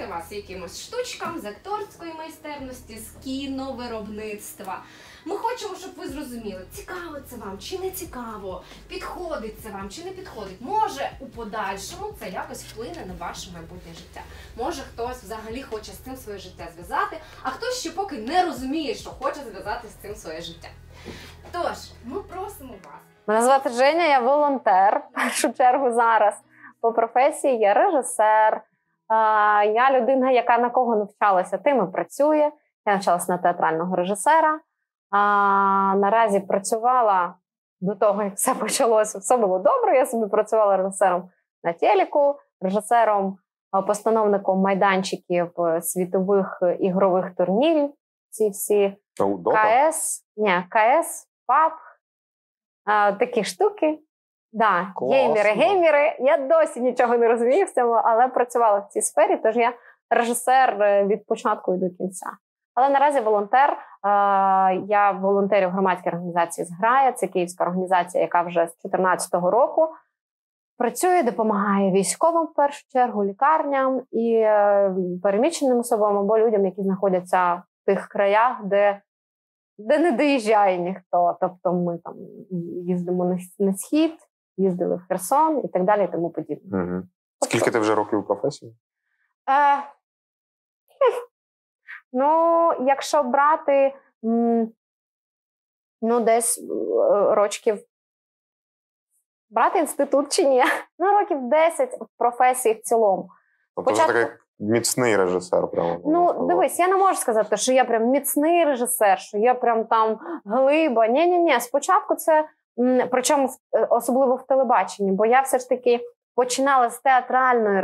вчити вас якимось штучкам з акторської майстерності, з кіновиробництва. Ми хочемо, щоб ви зрозуміли, цікаво це вам чи не цікаво, підходить це вам чи не підходить. Може, у подальшому це якось вплине на ваше майбутнє життя. Може, хтось взагалі хоче з цим своє життя зв'язати, а хтось ще поки не розуміє, що хоче зв'язати з цим своє життя. Тож, ми просимо вас. Мене звати Женя, я волонтер, в першу чергу зараз. По професії я режисер, я людина, яка на кого навчалася, тим і працює. Я навчалася на театрального режисера. Наразі працювала до того, як все почалося, все було добре. Я собі працювала режисером на телеку, режисером, постановником майданчиків світових ігрових турнірів. Ці всі КС, ПАП, такі штуки. Да, геймери. Я досі нічого не розумію в цьому, але працювала в цій сфері, тож я режисер від початку і до кінця. Але наразі волонтер. Я волонтерю в громадській організації «Зграя». Це київська організація, яка вже з 2014 року працює, допомагає військовим в першу чергу, лікарням і переміщеним особам або людям, які знаходяться в тих краях, де не доїжджає ніхто. Тобто ми там їздимо на схід, їздили в Херсон і так далі, і тому подібне. Угу. Скільки ти вже років у професії? Ну, якщо брати, десь років, брати інститут чи ні? Років 10 в професії в цілому. Тобто ви такий міцний режисер, прямо. Дивись, я не можу сказати, що я прям міцний режисер, що я прям там глиба. Ні. Спочатку це, причому особливо в телебаченні, бо я все ж таки починала з театральної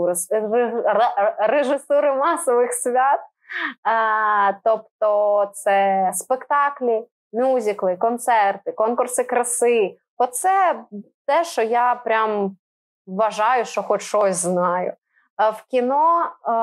режисури масових свят. Тобто це спектаклі, мюзикли, концерти, конкурси краси. Оце те, що я прям вважаю, що хоч щось знаю. В кіно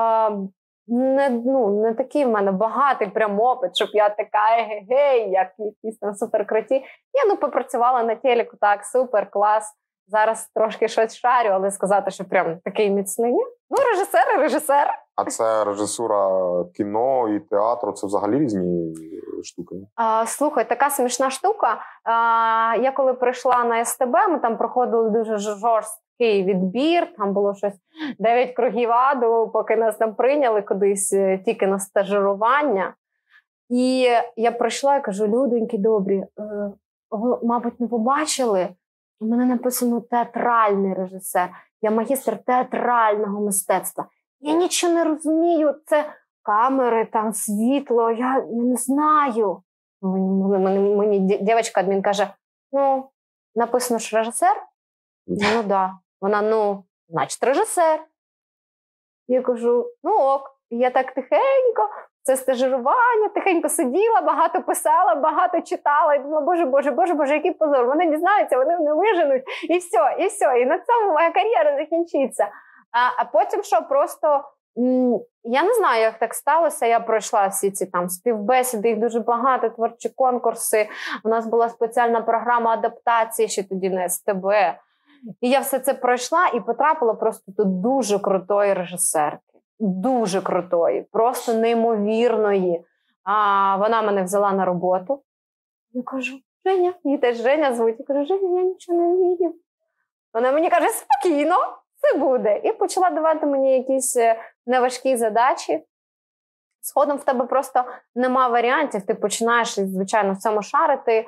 не такий в мене багатий прям опит, щоб я така егегей, як якісь там суперкруті. Я попрацювала на телеку, так, супер, клас. Зараз трошки щось шарю, але сказати, що прям такий міцний. Режисер. А це режисура кіно і театру, це взагалі різні штуки? Слухай, така смішна штука. Я коли прийшла на СТБ, ми там проходили дуже жорсткий відбір, там було щось 9 кругів аду, поки нас там прийняли кудись тільки на стажирування. І я прийшла і кажу, людоньки добрі, ви, мабуть, не побачили? У мене написано театральний режисер. Я магістр театрального мистецтва. Я нічого не розумію. Це камери, там світло. Я не знаю. Мені дівчинка-адмін каже, написано ж режисер? Да. Вона, значить режисер. Я кажу, ок. Я так тихенько, це стажирування, тихенько сиділа, багато писала, багато читала. І думала, боже, який позор. Вони дізнаються, вони не виженуть. І все. І на цьому моя кар'єра закінчиться. А потім що, просто, я не знаю, як так сталося. Я пройшла всі ці там співбесіди, їх дуже багато, творчі конкурси. У нас була спеціальна програма адаптації, ще тоді на СТБ. І я все це пройшла і потрапила просто до дуже крутої режисерки. Дуже крутої, просто неймовірної. Вона мене взяла на роботу. Я кажу, Женя, її теж Женя звуть. Я кажу, Женя, я нічого не вмію. Вона мені каже, спокійно, це буде. І почала давати мені якісь неважкі задачі. Згодом в тебе просто нема варіантів, ти починаєш, звичайно, в цьому шарити.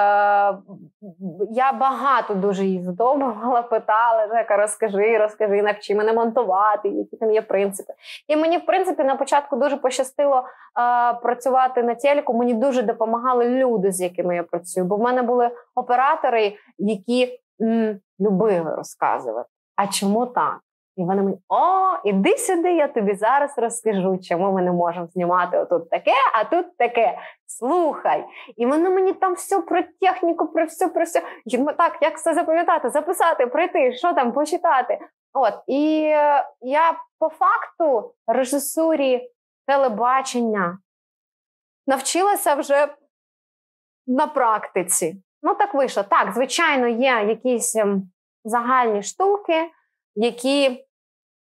Я багато дуже її задовбувала, питала, Жека, розкажи, навчи мене монтувати, які там є принципи. І мені, в принципі, на початку дуже пощастило працювати на телеку, мені дуже допомагали люди, з якими я працюю, бо в мене були оператори, які любили розказувати. А чому так? І вони мені, іди сюди, я тобі зараз розкажу, чому ми не можемо знімати отут таке, а тут таке. Слухай. І вони мені там все про техніку, про все. Так, як все запам'ятати, записати, прийти, що там, почитати. І я по факту режисурі телебачення навчилася вже на практиці. Так вийшло. Так, звичайно, є якісь загальні штуки, які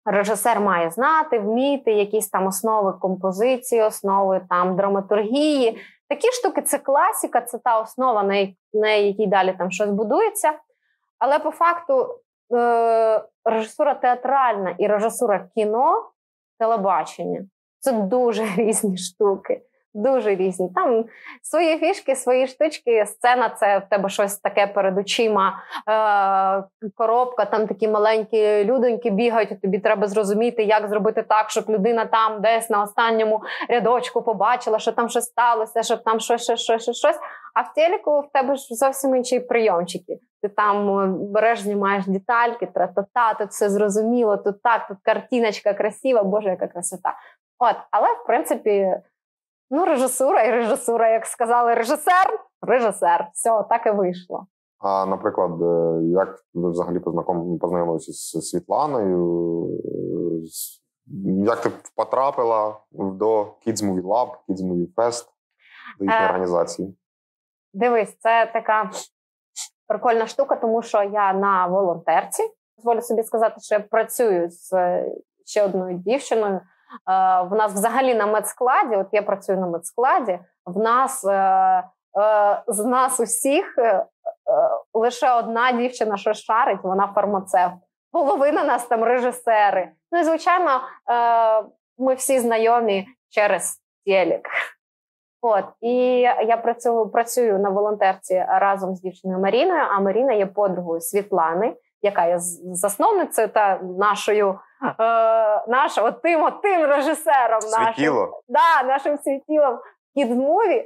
режисер має знати, вміти якісь там основи композиції, основи там драматургії. Такі штуки – це класика, це та основа, на якій далі там щось будується. Але по факту режисура театральна і режисура кіно, телебачення – це дуже різні штуки. Дуже різні. Там свої фішки, свої штучки. Сцена – це в тебе щось таке перед очима, коробка, там такі маленькі людоньки бігають, і тобі треба зрозуміти, як зробити так, щоб людина там десь на останньому рядочку побачила, що там щось сталося, щоб там щось. А в телеку в тебе ж зовсім інші прийомчики. Ти там береш, знімаєш детальки, тра-та-та, тут все зрозуміло, тут так, тут картиночка красива, боже, яка красота. От, але, в принципі, режисура, як сказали режисер. Все, так і вийшло. А, наприклад, як ви взагалі познайомилися з Світланою? Як ти потрапила до Kids Movie Lab, Kids Movie Fest, до їхньої організації? Дивись, це така прикольна штука, тому що я на волонтерці. Дозволю собі сказати, що я працюю з ще одною дівчиною. В нас взагалі на медскладі, от я працюю на медскладі, в нас з нас усіх лише одна дівчина, що шарить, вона фармацевт. Половина нас там режисери. Ну і, звичайно, ми всі знайомі через телек. От, і я працюю на волонтерці разом з дівчиною Маріною, а Маріна є подругою Світлани, яка є засновницею та тим режисером. Нашим світілом Kids Movie.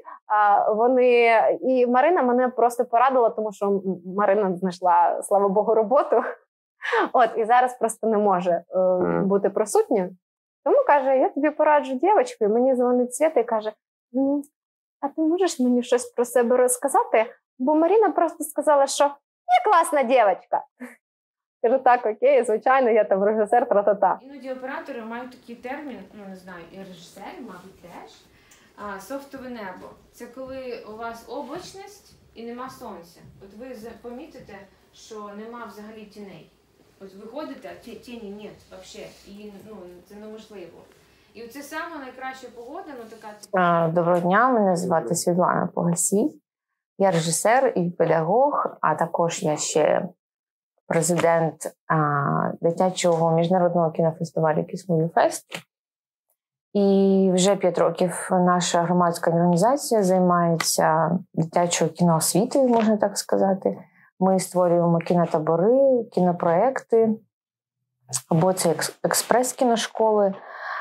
І Марина мене просто порадила, тому що Марина знайшла, слава Богу, роботу. От, і зараз просто не може бути присутньою. Тому каже, я тобі пораджу дівчинку, і мені дзвонить Свята і каже, а ти можеш мені щось про себе розказати? Бо Маріна просто сказала, що я класна дівчинка. Кажу, так, окей, звичайно, я там режисер, тра-та-та. Іноді оператори мають такий термін, не знаю, і режисери, мабуть, теж. Софтове небо. Це коли у вас облачність і нема сонця. От ви помітите, що нема взагалі тіней. Ось ви ходите, а тіні нет взагалі. І це неможливо. І це саме найкраща погода, така... Доброго дня, мене звати Світлана Погасій. Я режисер і педагог, а також я ще президент дитячого міжнародного кінофестивалю Kids Movie Fest. І вже 5 років наша громадська організація займається дитячою кіноосвітою, можна так сказати. Ми створюємо кінотабори, кінопроекти, або це експрес-кіношколи.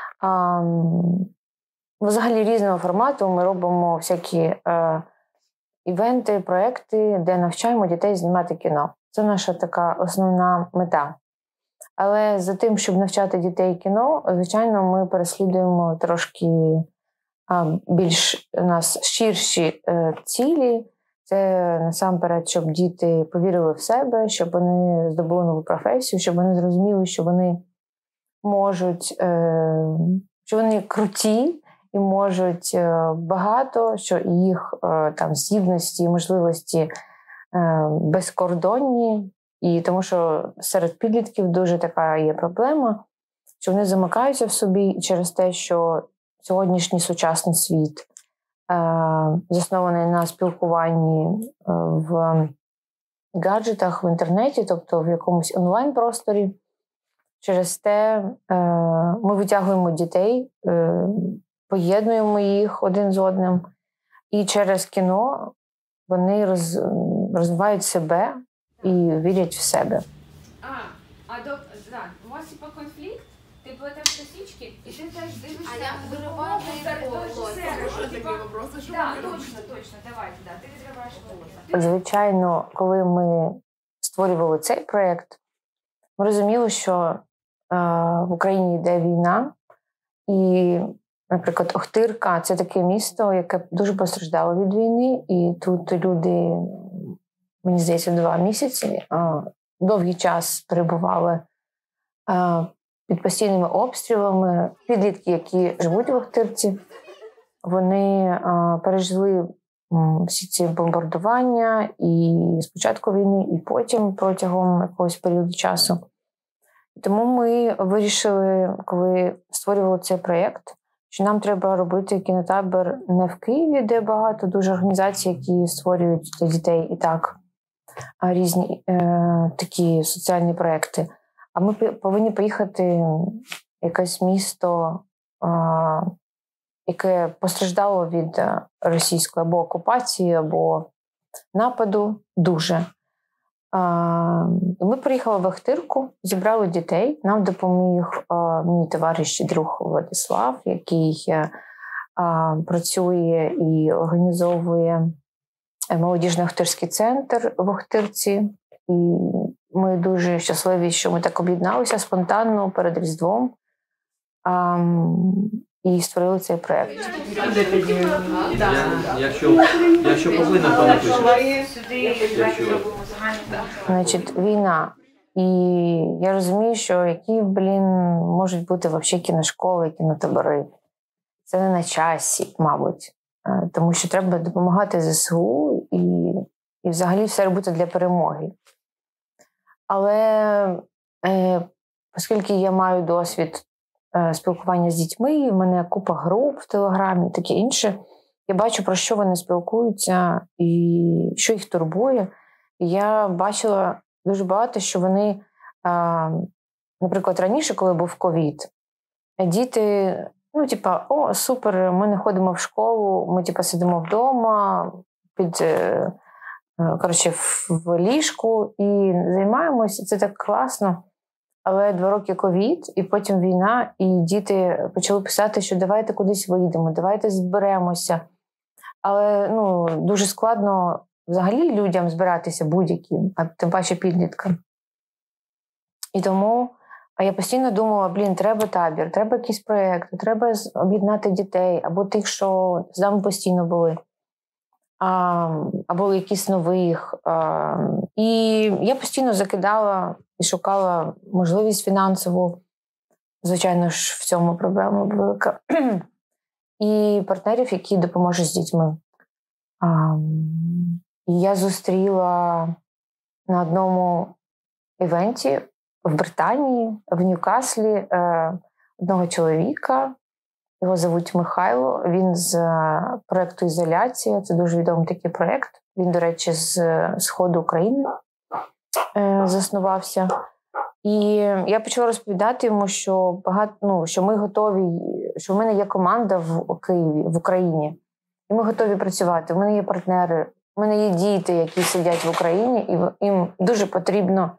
Взагалі різного формату ми робимо всякі івенти, проекти, де навчаємо дітей знімати кіно. Це наша така основна мета. Але за тим, щоб навчати дітей кіно, звичайно, ми переслідуємо трошки більш у нас ширші цілі. Це насамперед, щоб діти повірили в себе, щоб вони здобули нову професію, щоб вони зрозуміли, що вони можуть, що вони круті і можуть багато, що їх там здібності, можливості безкордонні. І тому що серед підлітків дуже така є проблема, що вони замикаються в собі через те, що сьогоднішній сучасний світ заснований на спілкуванні в гаджетах, в інтернеті, тобто в якомусь онлайн-просторі. Через те ми витягуємо дітей, поєднуємо їх один з одним, і через кіно вони розвивають себе і вірять в себе. У вас типа конфлікт? Ти плетеш косички, і ти теж дивишся. А я вириваю волосся. Так, точно, давайте, ти відриваєш волосся. Звичайно, коли ми створювали цей проєкт, ми розуміли, що в Україні йде війна, і, наприклад, Охтирка – це таке місто, яке дуже постраждало від війни, і тут люди, мені здається, 2 місяці, довгий час перебували під постійними обстрілами. Підлітки, які живуть в Охтирці, вони пережили всі ці бомбардування і спочатку війни, і потім протягом якогось періоду часу. Тому ми вирішили, коли створювали цей проєкт, що нам треба робити кінотабір не в Києві, де багато дуже організацій, які створюють для дітей і так різні такі соціальні проєкти. А ми повинні поїхати в якесь місто, яке постраждало від російської або окупації, або нападу дуже. Ми приїхали в Ахтирку, зібрали дітей. Нам допоміг мій товариш і друг Владислав, який працює і організовує молодіжний Ахтирський центр в Ахтирці. І ми дуже щасливі, що ми так об'єдналися спонтанно перед Різдвом і створили цей проєкт. Якщо повинна, то напишемо. Значить, війна. І я розумію, що які, можуть бути взагалі кіношколи, кінотабори. Це не на часі, мабуть. Тому що треба допомагати ЗСУ і взагалі все робити для перемоги. Але оскільки я маю досвід спілкування з дітьми, в мене купа груп в Телеграмі і таке інше, я бачу, про що вони спілкуються і що їх турбує. І я бачила дуже багато, що вони, наприклад, раніше, коли був ковід, діти, о, супер, ми не ходимо в школу, ми, сидимо вдома, в ліжку і займаємося, це так класно. Але 2 роки ковід, і потім війна, і діти почали писати, що давайте кудись вийдемо, давайте зберемося. Але дуже складно взагалі людям збиратися будь-яким, а тим паче підліткам. І тому я постійно думала, треба табір, треба якийсь проєкт, треба об'єднати дітей, або тих, що з нами постійно були, або якісь нових. І я постійно закидала і шукала можливість фінансову. Звичайно ж, в цьому проблема велика. І партнерів, які допоможуть з дітьми. І я зустріла на одному івенті в Британії, в Ньюкаслі, одного чоловіка. Його звуть Михайло. Він з проєкту «Ізоляція». Це дуже відомий такий проєкт. Він, до речі, з Сходу України заснувався. І я почала розповідати йому, що що ми готові, що в мене є команда в Києві, в Україні. І ми готові працювати. У мене є партнери, у мене є діти, які сидять в Україні, і їм дуже потрібно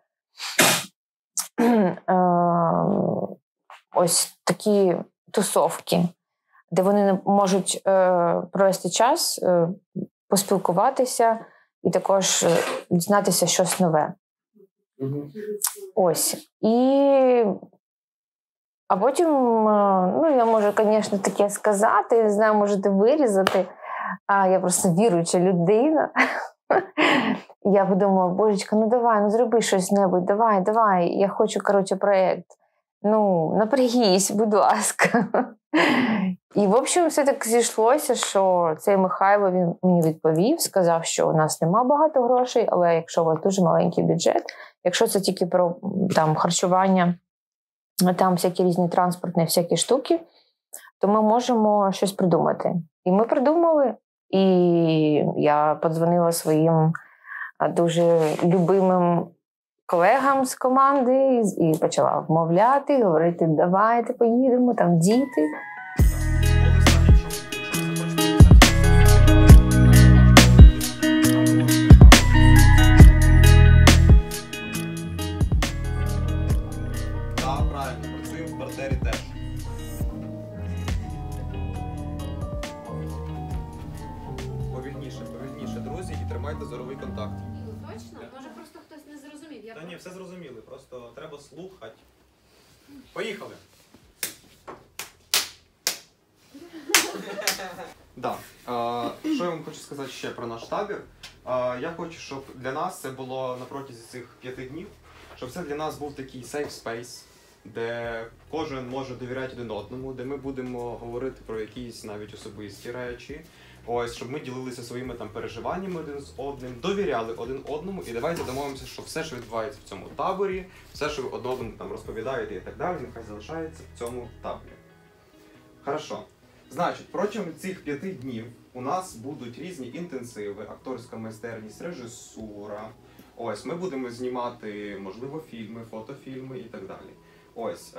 ось такі тусовки, де вони можуть провести час, поспілкуватися і також дізнатися щось нове. Ось. А потім, я можу, звісно, таке сказати, не знаю, можете вирізати, а я просто віруюча людина. Я подумала, божечка, давай, зроби щось-небудь, давай, я хочу, проєкт. Напрягись, будь ласка. І, в общем, все так зійшлося, що цей Михайло, він мені відповів, сказав, що у нас нема багато грошей, але якщо у вас дуже маленький бюджет, якщо це тільки про харчування, там всякі різні транспортні всякі штуки, то ми можемо щось придумати. І ми придумали, і я подзвонила своїм дуже любимим колегам з команди і почала вмовляти, говорити, давайте поїдемо, там діти. Так, правильно, працюємо в партнері теж. Повільніше, друзі, і тримайте зоровий контакт. Точно? Може просто хтось не зрозумів. Та ні, все зрозуміли, просто треба слухати. Поїхали! Да. Що я вам хочу сказати ще про наш табір? Я хочу, щоб для нас це було на протязі цих 5 днів, щоб це для нас був такий safe space, де кожен може довіряти один одному, де ми будемо говорити про якісь навіть особисті речі, Ось, щоб ми ділилися своїми там переживаннями один з одним, довіряли один одному, і давайте домовимося, що все, що відбувається в цьому таборі, все, що ви один одному там розповідаєте і так далі, нехай залишається в цьому таборі. Хорошо. Значить, протягом цих 5 днів у нас будуть різні інтенсиви, акторська майстерність, режисура. Ось, ми будемо знімати, можливо, фільми, фотофільми і так далі. Ось,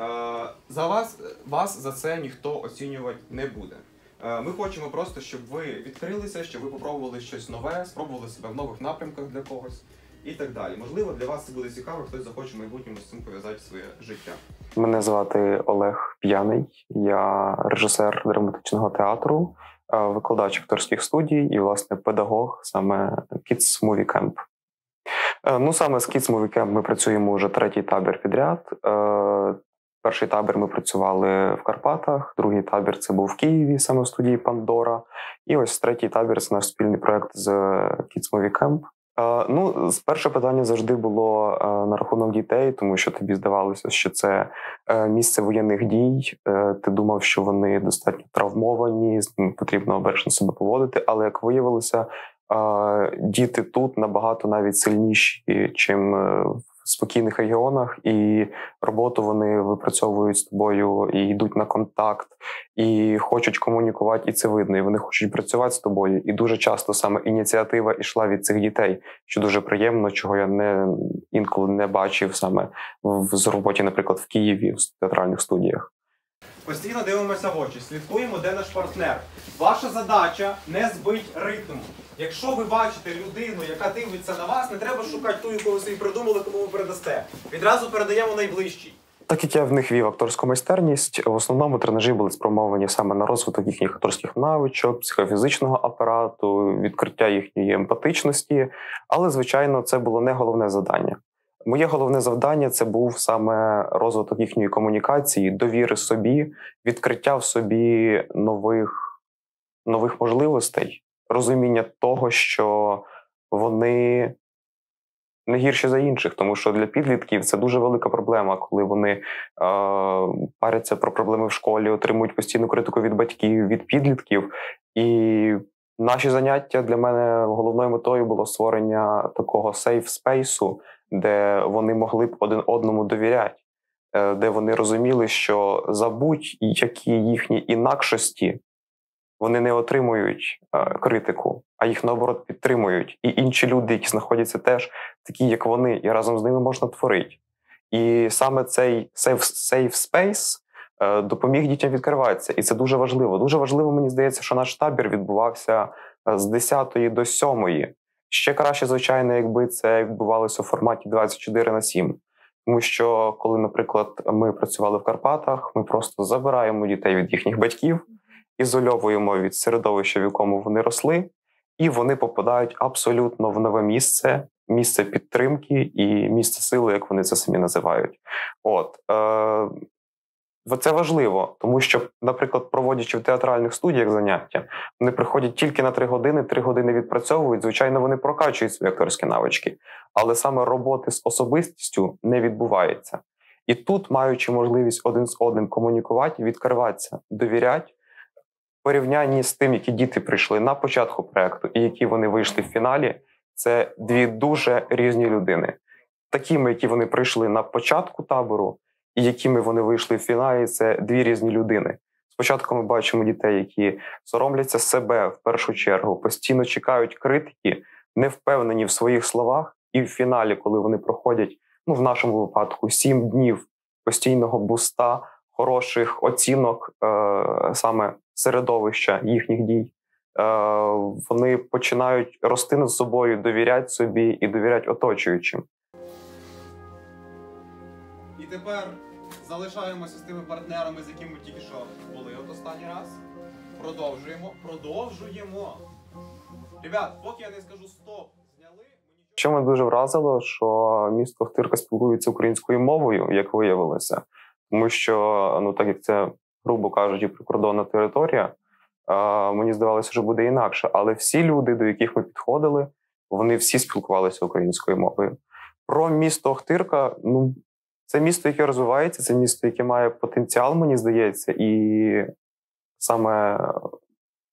вас за це ніхто оцінювати не буде. Ми хочемо просто, щоб ви відкрилися, щоб ви попробували щось нове, спробували себе в нових напрямках для когось і так далі. Можливо, для вас це буде цікаво, хтось захоче в майбутньому з цим пов'язати своє життя. Мене звати Олег П'яний, я режисер драматичного театру, викладач акторських студій і, власне, педагог саме Kids Movie Camp. Ну, саме з Kids Movie Camp ми працюємо вже 3-й табір підряд. Перший табір ми працювали в Карпатах, другий табір це був в Києві, саме в студії Пандора. І ось 3-й табір це наш спільний проєкт з Kids Movie Camp. Ну, перше питання завжди було на рахунок дітей, тому що тобі здавалося, що це місце воєнних дій. Ти думав, що вони достатньо травмовані, з ними потрібно обережно себе поводити, але, як виявилося, діти тут набагато навіть сильніші, чим в спокійних регіонах, і роботу вони випрацьовують з тобою, і йдуть на контакт, і хочуть комунікувати, і це видно, і вони хочуть працювати з тобою. І дуже часто саме ініціатива йшла від цих дітей, що дуже приємно, чого я інколи не бачив саме в роботі, наприклад, в Києві, в театральних студіях. Постійно дивимося в очі, слідкуємо, де наш партнер. Ваша задача – не збить ритм. Якщо ви бачите людину, яка дивиться на вас, не треба шукати ту, яку ви собі придумали, кому ви передасте. Відразу передаємо найближчий. Так як я в них вів акторську майстерність, в основному тренажі були спрямовані саме на розвиток їхніх акторських навичок, психофізичного апарату, відкриття їхньої емпатичності, але, звичайно, це було не головне завдання. Моє головне завдання – це був саме розвиток їхньої комунікації, довіри собі, відкриття в собі нових можливостей, розуміння того, що вони не гірші за інших, тому що для підлітків це дуже велика проблема, коли вони паряться про проблеми в школі, отримують постійну критику від батьків, від підлітків. І наші заняття для мене головною метою було створення такого сейф-спейсу, де вони могли б один одному довіряти, де вони розуміли, що за будь-які їхні інакшості вони не отримують критику, а їх, наоборот, підтримують. І інші люди, які знаходяться теж такі, як вони, і разом з ними можна творити. І саме цей safe space допоміг дітям відкриватися. І це дуже важливо. Дуже важливо, мені здається, що наш табір відбувався з 10 до 7. Ще краще, звичайно, якби це відбувалося у форматі 24/7. Тому що, коли, наприклад, ми працювали в Карпатах, ми просто забираємо дітей від їхніх батьків, ізольовуємо від середовища, в якому вони росли, і вони попадають абсолютно в нове місце підтримки і місце сили, як вони це самі називають. Це важливо, тому що, наприклад, проводячи в театральних студіях заняття, вони приходять тільки на 3 години, 3 години відпрацьовують, звичайно, вони прокачують свої акторські навички, але саме роботи з особистістю не відбувається. І тут, маючи можливість один з одним комунікувати, відкриватися, довіряти, в порівнянні з тим, які діти прийшли на початку проєкту і які вони вийшли в фіналі, це 2 дуже різні людини. Такими, які вони прийшли на початку табору, і якими вони вийшли в фіналі, це 2 різні людини. Спочатку ми бачимо дітей, які соромляться себе в першу чергу, постійно чекають критики, не впевнені в своїх словах, і в фіналі, коли вони проходять, в нашому випадку, 7 днів постійного буста, хороших оцінок саме середовища їхніх дій, вони починають рости над собою, довіряти собі і довіряти оточуючим. І тепер залишаємося з тими партнерами, з якими ми тільки що були останній раз. Продовжуємо. Ребят, поки я не скажу стоп, зняли. Що мене дуже вразило, що місто Охтирка спілкується українською мовою, як виявилося. Тому що, так як це, грубо кажучи, прикордонна територія, мені здавалося, що буде інакше. Але всі люди, до яких ми підходили, вони всі спілкувалися українською мовою. Про місто Охтирка, це місто, яке розвивається, це місто, яке має потенціал, мені здається, і саме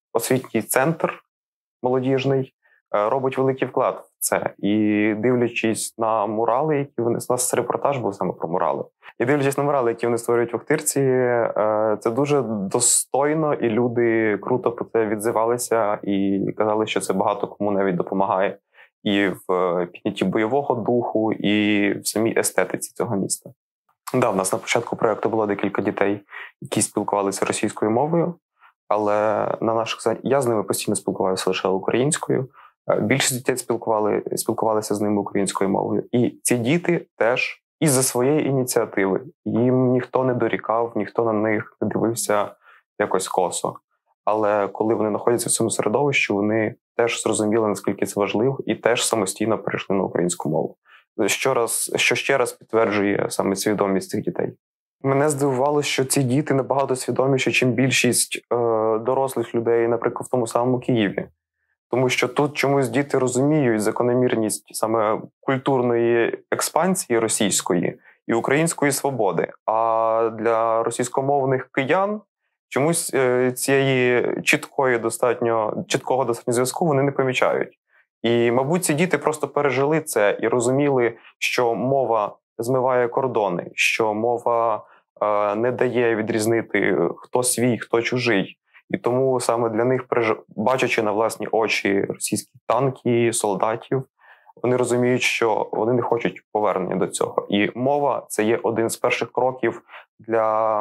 освітній центр молодіжний робить великий вклад в це. І дивлячись на мурали, які вони... У нас репортаж був саме про мурали. І дивлячись на мурали, які вони створюють в Охтирці, це дуже достойно, і люди круто по це відзивалися і казали, що це багато кому навіть допомагає і в піднятті бойового духу, і в самій естетиці цього міста. Да, в нас на початку проєкту було декілька дітей, які спілкувалися російською мовою, але на наших я з ними постійно спілкувався лише українською. Більшість дітей спілкувалися з ними українською мовою. І ці діти теж із-за своєї ініціативи. Їм ніхто не дорікав, ніхто на них не дивився якось косо. Але коли вони знаходяться в цьому середовищі, вони теж зрозуміли, наскільки це важливо, і теж самостійно перейшли на українську мову. Що ще раз підтверджує саме свідомість цих дітей. Мене здивувало, що ці діти набагато свідоміші, чим більшість дорослих людей, наприклад, в тому самому Києві. Тому що тут чомусь діти розуміють закономірність саме культурної експансії російської і української свободи. А для російськомовних киян чомусь цієї чіткого достатньо зв'язку вони не помічають. І, мабуть, ці діти просто пережили це і розуміли, що мова змиває кордони, що мова не дає відрізнити, хто свій, хто чужий. І тому саме для них, бачачи на власні очі російські танки, солдатів, вони розуміють, що вони не хочуть повернення до цього. І мова – це є один з перших кроків для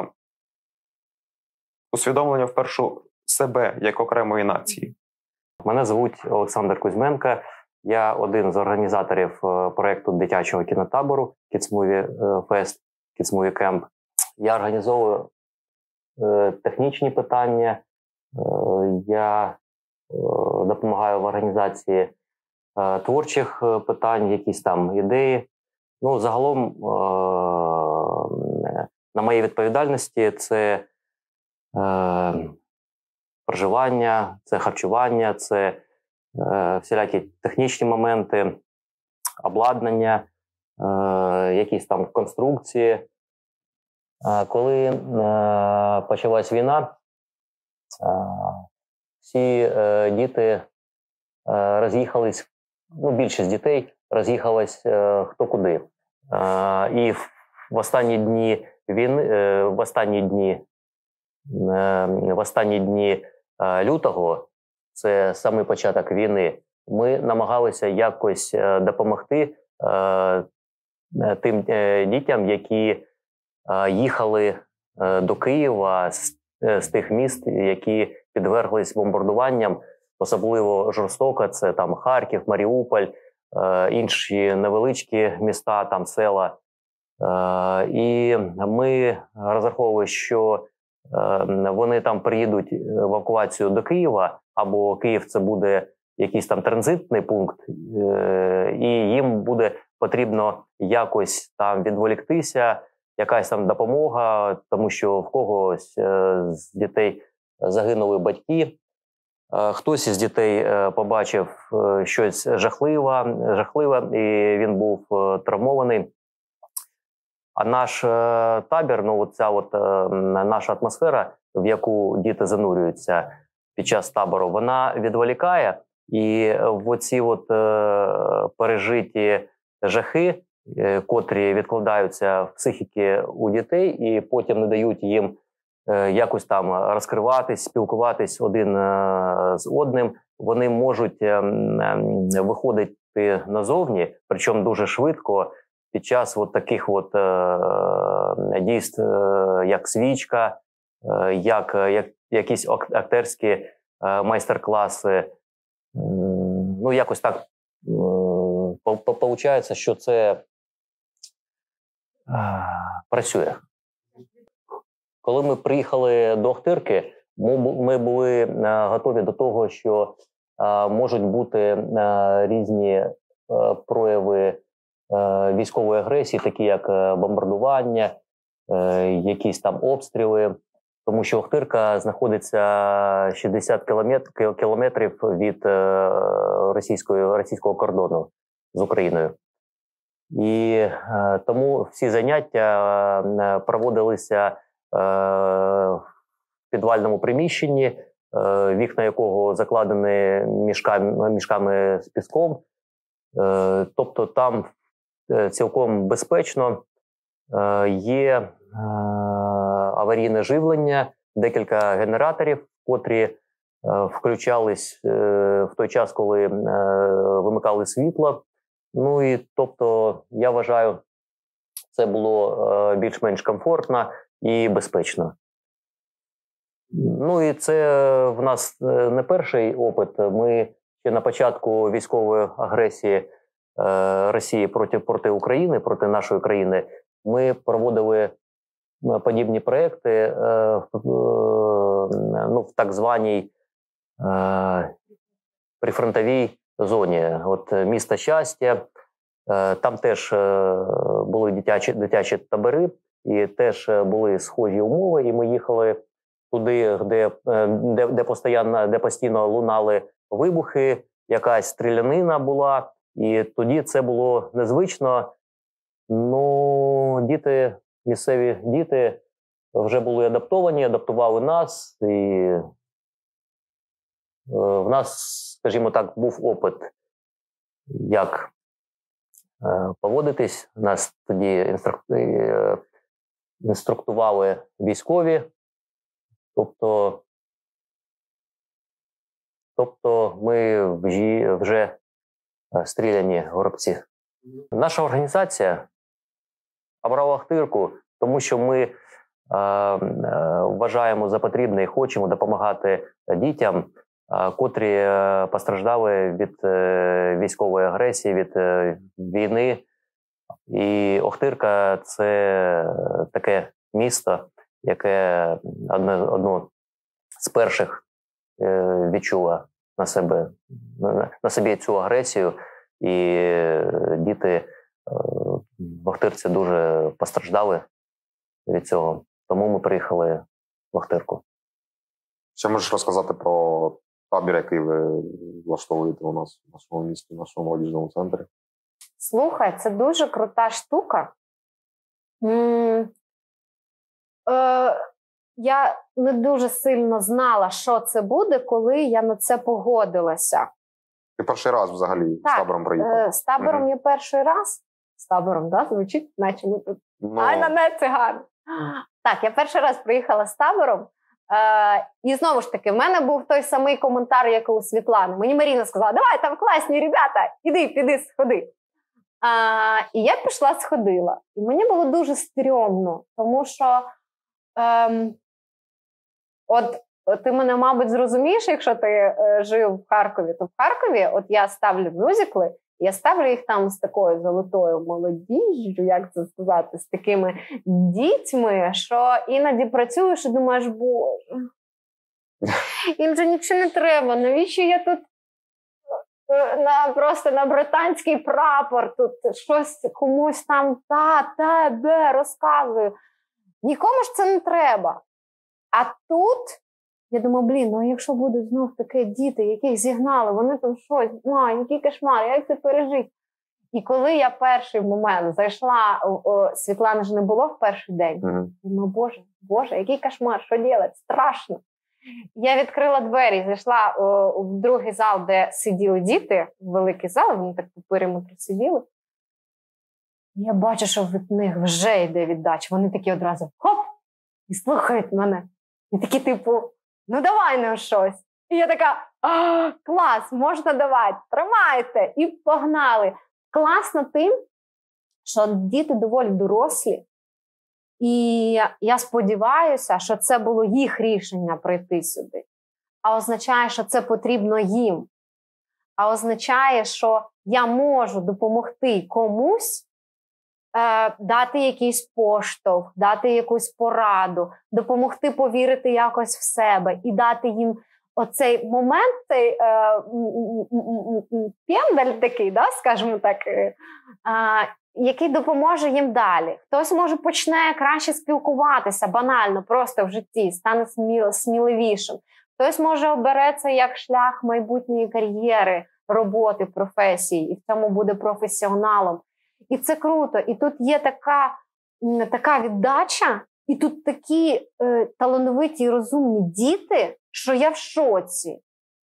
усвідомлення вперше себе як окремої нації. Мене звуть Олександр Кузьменко. Я один з організаторів проєкту дитячого кінотабору Kids Movie Fest, Kids Movie Camp. Я організовую технічні питання, я допомагаю в організації творчих питань, якісь там ідеї. Ну, загалом, на моїй відповідальності це проживання, це харчування, це всілякі технічні моменти, обладнання, якісь там конструкції. Коли почалась війна, всі діти роз'їхались, ну, більшість дітей роз'їхалась хто куди. І в останні дні війни, в останні дні лютого, це самий початок війни, ми намагалися якось допомогти тим дітям, які їхали до Києва з тих міст, які підверглись бомбардуванням, особливо жорстоко, це там Харків, Маріуполь, інші невеличкі міста, там села. І ми розраховували, що вони там приїдуть в евакуацію до Києва, або Київ це буде якийсь там транзитний пункт, і їм буде потрібно якось там відволіктися, якась там допомога, тому що в когось з дітей загинули батьки, хтось із дітей побачив щось жахливе, і він був травмований. А наш табір, ну оця наша атмосфера, в яку діти занурюються під час табору, вона відволікає, і в оці пережиті жахи, котрі відкладаються в психіки у дітей і потім не дають їм якось там розкриватись, спілкуватись один з одним, вони можуть виходити назовні, причому дуже швидко, під час таких дійств, як свічка, як якісь акторські майстер-класи. Ну, якось так виходить, що це працює. Коли ми приїхали до Охтирки, ми були готові до того, що можуть бути різні прояви військової агресії, такі як бомбардування, якісь там обстріли, тому що Охтирка знаходиться 60 кілометрів від російського кордону з Україною. І тому всі заняття проводилися в підвальному приміщенні, вікна якого закладені мішками з піском. Тобто там цілком безпечно, є аварійне живлення, декілька генераторів, котрі включались в той час, коли вимикали світло. Ну і тобто, я вважаю, це було більш-менш комфортно і безпечно. Ну і це в нас не перший опит. Ми ще на початку військової агресії Росії проти України, проти нашої країни, ми проводили подібні проекти в так званій прифронтовій зоні. От місто Щастя, там теж були дитячі табори, і теж були схожі умови, і ми їхали туди, де постійно лунали вибухи, якась стрілянина була, і тоді це було незвично. Ну, місцеві діти вже були адаптували нас, і в нас, скажімо так, був опит, як поводитись. Нас тоді інструктували військові, тобто ми вже стріляні горобці. Наша організація обрала Охтирку, тому що ми вважаємо за потрібне і хочемо допомагати дітям, котрі постраждали від військової агресії, від війни. І Охтирка – це таке місто, яке одно з перших відчуло на собі цю агресію, і діти в Охтирці дуже постраждали від цього. Тому ми приїхали в Охтирку. Що можеш розказати про табір, який ви влаштовуєте у нас в нашому місті, в нашому молодіжному центрі? Слухай, це дуже крута штука. Я не дуже сильно знала, що це буде, коли я на це погодилася. Ти перший раз взагалі з табором приїхав? З табором я перший раз. З табором, так? Звучить, наче ми тут. Ай, на не циган. Так, я перший раз приїхала з табором. І знову ж таки, в мене був той самий коментар, як у Світлани. Мені Маріна сказала, давай, там класні ребята, піди, сходи. І я пішла, сходила. І мені було дуже стрьомно, тому що от ти мене, мабуть, зрозумієш, якщо ти жив в Харкові, то в Харкові от я ставлю мюзикли, я ставлю їх там з такою золотою молодіжжю, як це сказати, з такими дітьми, що іноді працюєш і думаєш, боже, їм же нічого не треба, навіщо я тут просто на британський прапор тут щось комусь там розказую. Нікому ж це не треба. А тут я думаю, ну якщо будуть знов такі діти, яких зігнали, вони там щось, який кошмар, як це пережити? І коли я перший момент зайшла, Світлани ж не було в перший день, думаю, боже, який кошмар, що робити, страшно. Я відкрила двері, зайшла в другий зал, де сиділи діти, великий зал, вони так по периметру сиділи. Я бачу, що від них вже йде віддача. Вони такі одразу хоп, і слухають мене. І такі типу, ну давай на щось. І я така, клас, можна давати, тримайте. І погнали. Класно тим, що діти доволі дорослі. І я сподіваюся, що це було їх рішення прийти сюди. А означає, що це потрібно їм. А означає, що я можу допомогти комусь, дати якийсь поштовх, дати якусь пораду, допомогти повірити якось в себе і дати їм оцей момент, цей пендаль такий, да, скажімо так, який допоможе їм далі. Хтось, може, почне краще спілкуватися банально, просто в житті, стане сміливішим. Хтось, може, обере це як шлях майбутньої кар'єри, роботи, професії, і в цьому буде професіоналом. І це круто. І тут є така віддача, і тут такі талановиті і розумні діти, що я в шоці.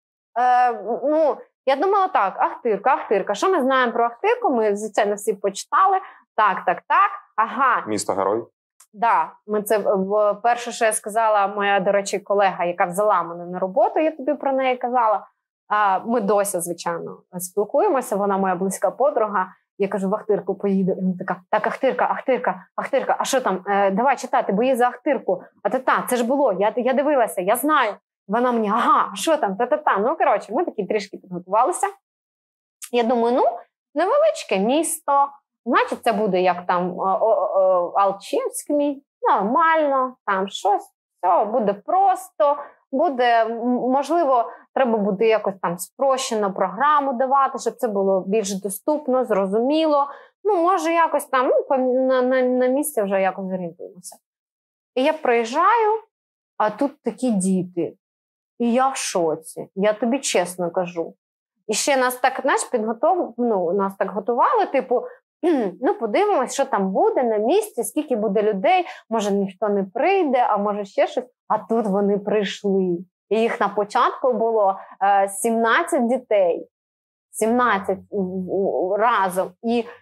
Я думала так, Ахтирка. Що ми знаємо про Ахтирку? Ми, звичайно, всі почитали. Так. Ага. Місто-герой. Да, ми це перше, що я сказала, моя, до речі, колега, яка взяла мене на роботу, я тобі про неї казала. Ми досі, звичайно, спілкуємося, вона моя близька подруга. Я кажу, в Ахтирку поїду. І вона така, так, Ахтирка, а що там? Давай читати, бої за Ахтирку. Це ж було, я дивилася, я знаю. Вона мені, ага, що там, Ну, коротше, ми такі трішки підготувалися. Я думаю, невеличке місто, значить, це буде як там Алчевський, нормально, там щось, все, буде просто, буде, можливо, треба буде якось там спрощену програму давати, щоб це було більш доступно, зрозуміло. Може, якось там, на місці вже якось зорієнтуємося. І я приїжджаю, а тут такі діти. І я в шоці, я тобі чесно кажу. І ще нас так, нас так готували, типу, подивимось, що там буде на місці, скільки буде людей, може ніхто не прийде, а може ще щось. А тут вони прийшли. І їх на початку було 17 дітей. 17 разом.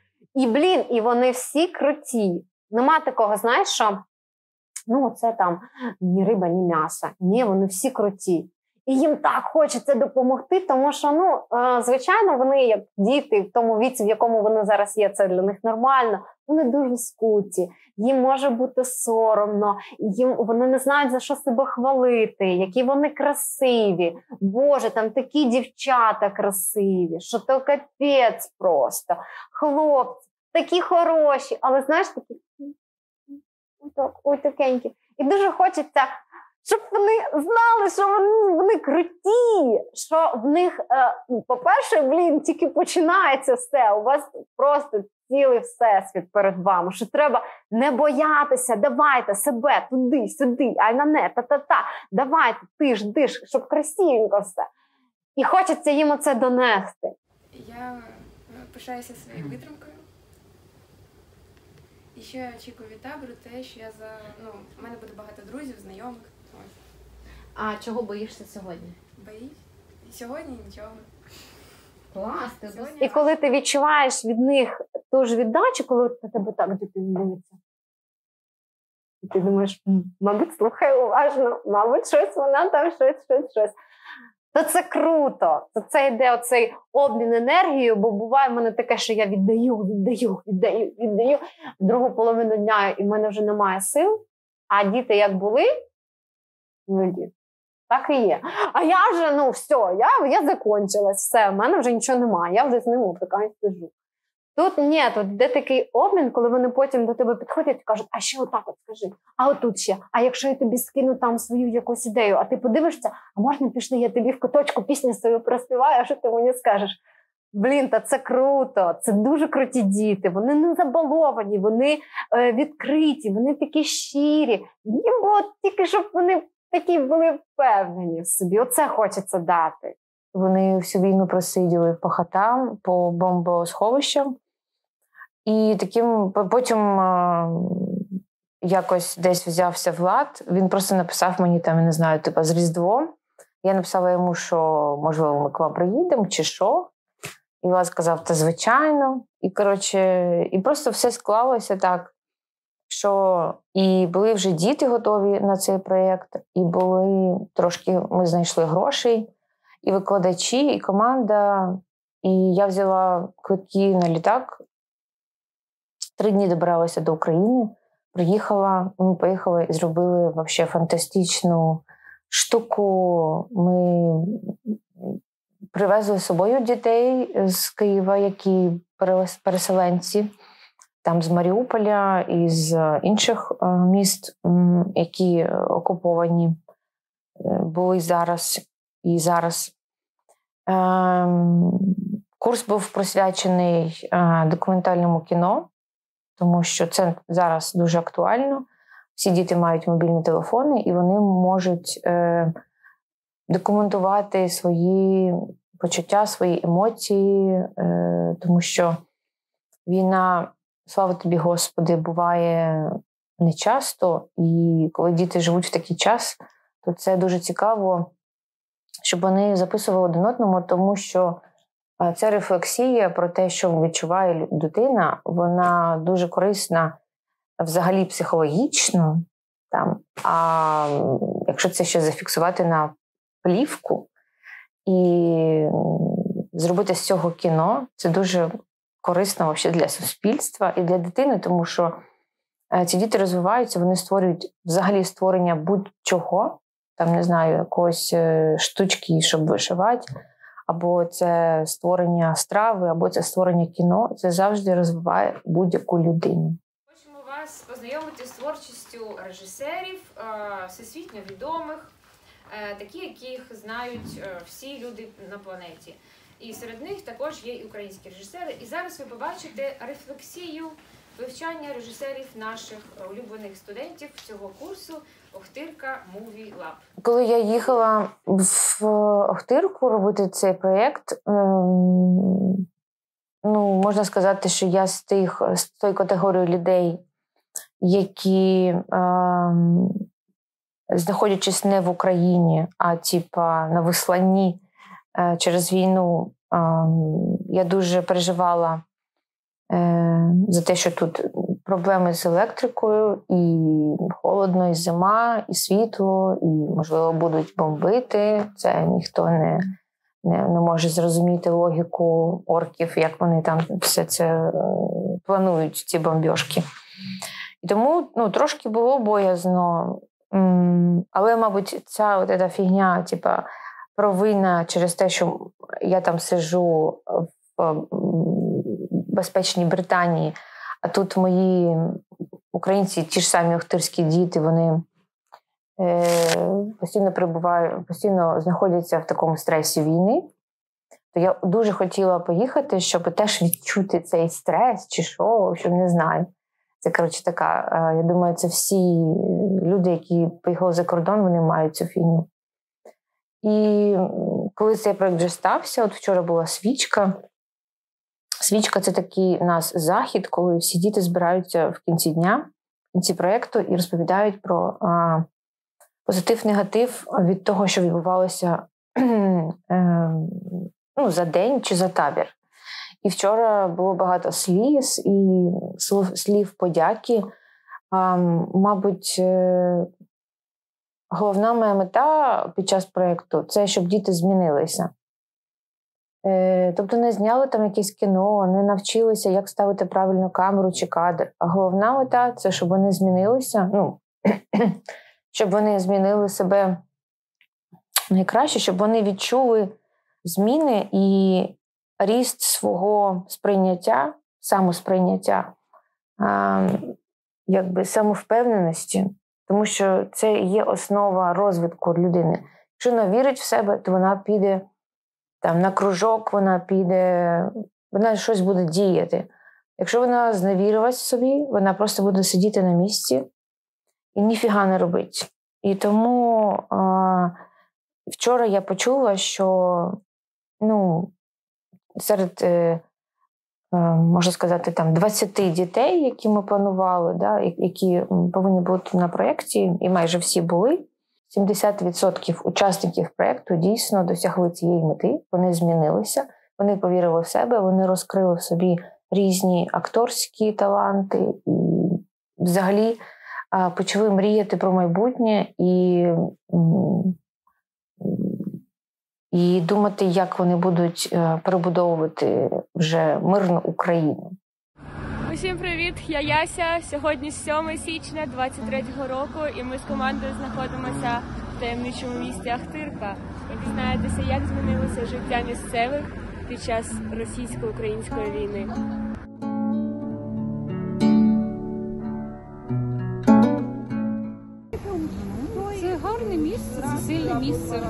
І вони всі круті. Нема такого, знаєш, що це там ні риба, ні м'ясо. Ні, вони всі круті. І їм так хочеться допомогти, тому що, звичайно, вони, як діти, в тому віці, в якому вони зараз є, це для них нормально, вони дуже скуті, їм може бути соромно, вони не знають, за що себе хвалити, які вони красиві. Боже, там такі дівчата красиві, що то капець просто. Хлопці, такі хороші, але, знаєш, такі ой, такенькі. І дуже хочеться, щоб вони знали, що вони круті, що в них, по-перше, тільки починається все. У вас просто цілий всесвіт перед вами, що треба не боятися, давайте себе туди, сюди, ай на не, давайте, тиш, щоб красивенько все. І хочеться їм оце донести. Я пишаюся своєю витримкою. І що я очікую від табору, те, що в мене буде багато друзів, знайомих. Ось. А чого боїшся сьогодні? Боюсь. І сьогодні нічого. Клас, ти Сьогодні І коли ти відчуваєш від них ту ж віддачу, коли на тебе так дитина дивиться, і ти думаєш, мабуть, слухай уважно, мабуть, щось вона там, щось. То це круто. То це йде оцей обмін енергією, бо буває в мене таке, що я віддаю. Другу половину дня і в мене вже немає сил, а діти як були, так і є. А я вже, все, я закончилась, все, в мене вже нічого немає, я вже з ними така сижу. Тут ні, тут йде такий обмін, коли вони потім до тебе підходять і кажуть, а ще отак от скажи, а отут ще, а якщо я тобі скину там свою якусь ідею, а ти подивишся, а можна пішли, я тобі в куточку пісню свою проспіваю, а що ти мені скажеш? Та це круто, це дуже круті діти, вони не забаловані, вони відкриті, вони такі щирі, їм було тільки, щоб вони такі були впевнені в собі, оце хочеться дати. Вони всю війну просиділи по хатам, по бомбосховищам. І потім якось десь взявся Влад. Він просто написав мені, з Різдвом. Я написала йому, що, можливо, ми к вам приїдемо, чи що. І Влад сказав, та звичайно. І просто все склалося так, що і були вже діти готові на цей проєкт, і ми знайшли грошей, і викладачі, і команда. І я взяла квитки на літак. 3 дні добиралася до України, приїхала, ми поїхали і зробили вообще фантастичну штуку. Ми привезли з собою дітей з Києва, які переселенці, там з Маріуполя і з інших міст, які окуповані були і зараз. Курс був присвячений документальному кіно, тому що це зараз дуже актуально. Всі діти мають мобільні телефони, і вони можуть документувати свої почуття, свої емоції, тому що війна, слава тобі, Господи, буває нечасто, і коли діти живуть в такий час, то це дуже цікаво щоб вони записували один одному, тому що ця рефлексія про те, що відчуває дитина, вона дуже корисна взагалі психологічно. А якщо це ще зафіксувати на плівку і зробити з цього кіно, це дуже корисно для суспільства і для дитини, тому що ці діти розвиваються, вони створюють взагалі створення будь-чого, не знаю, якоїсь штучки, щоб вишивати, або це створення страви, або це створення кіно. Це завжди розвиває будь-яку людину. Хочемо вас познайомити з творчістю режисерів, всесвітньо відомих, такі, яких знають всі люди на планеті. І серед них також є і українські режисери. І зараз ви побачите рефлексію вивчання режисерів наших улюблених студентів цього курсу «Охтирка Movie Lab». Коли я їхала в Охтирку робити цей проєкт, можна сказати, що я з тої категорії людей, які, знаходячись не в Україні, а на висланні через війну, я дуже переживала за те, що тут проблеми з електрикою, і холодно, і зима, і світло, і, можливо, будуть бомбити. Це ніхто не може зрозуміти логіку орків, як вони там все це планують, ці бомбьошки. І тому трошки було боязно. Але, мабуть, ця фігня, провина через те, що я там сиджу в безпечній Британії, а тут мої українці, ті ж самі охтирські діти, вони постійно знаходяться в такому стресі війни. То я дуже хотіла поїхати, щоб теж відчути цей стрес чи що, щоб не знаю. Це, така, я думаю, це всі люди, які поїхали за кордон, вони мають цю фігню. І коли цей проєкт вже стався, от вчора була свічка. Свічка – це такий у нас захід, коли всі діти збираються в кінці дня, в кінці проєкту і розповідають про позитив-негатив від того, що відбувалося за день чи за табір. І вчора було багато сліз і слів подяки. Мабуть, головна моя мета під час проєкту – це щоб діти змінилися. Тобто не зняли там якесь кіно, не навчилися, як ставити правильно камеру чи кадр. А головна мета – це щоб вони змінилися, щоб вони змінили себе найкраще, щоб вони відчули зміни і ріст свого сприйняття, самосприйняття, самовпевненості, тому що це є основа розвитку людини. Якщо вона вірить в себе, то вона піде на кружок, вона щось буде діяти. Якщо вона зневірилась в собі, вона просто буде сидіти на місці і ніфіга не робить. І тому вчора я почула, що серед, можна сказати, 20 дітей, які ми планували, які повинні бути на проєкті, і майже всі були, 70% учасників проєкту дійсно досягли цієї мети, вони змінилися, вони повірили в себе, вони розкрили в собі різні акторські таланти і взагалі почали мріяти про майбутнє і думати, як вони будуть перебудовувати вже мирну Україну. Усім привіт, я Яся. Сьогодні 7 січня 23-го року, і ми з командою знаходимося в таємничому місті Охтирка. Ви дізнаєтеся, як змінилося життя місцевих під час російсько-української війни. Це гарне місце, це сильне місце.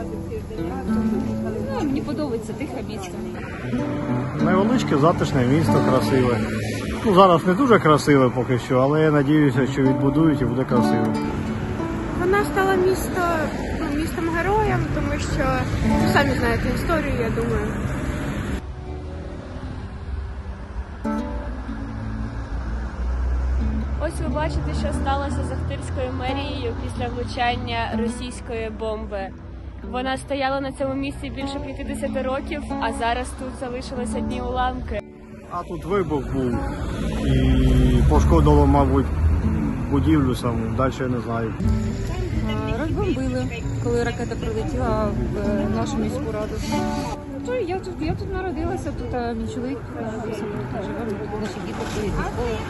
Мені подобається тихе місце. Невеличке, затишне місто, красиве. Зараз не дуже красиве поки що, але я сподіваюся, що відбудують і буде красиво. Вона стала містом-героєм, тому що самі знаєте історію, я думаю. Ось ви бачите, що сталося з Охтирською мерією після влучання російської бомби. Вона стояла на цьому місці більше 50 років, а зараз тут залишилися одні уламки. А тут вибух був і пошкодило, мабуть, будівлю саму, далі я не знаю. Розбомбили, коли ракета прилетіла в нашу міську раду. Я тут народилася, тут мій чоловік народився, ми тут живемо, наші діти ходять до школи.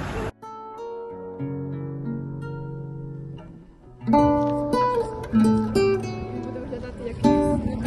Буде виглядати як ліс.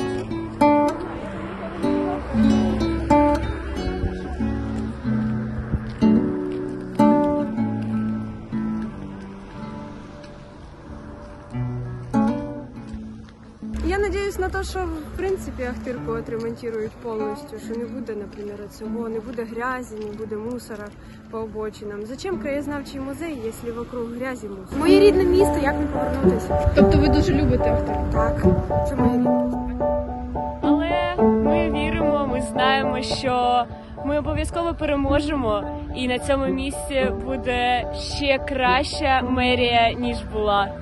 Я надіюсь на те, що в принципі Ахтирку отремонтують повністю, що не буде, наприклад, цього, не буде грязі, не буде мусора по обочинам. Зачем краєзнавчий музей, якщо вокруг грязі мусор? Моє рідне місто, як не повернутися? Тобто ви дуже любите Ахтирку? Так, це моє рідне місто. Але ми віримо, ми знаємо, що ми обов'язково переможемо, і на цьому місці буде ще краща мерія, ніж була.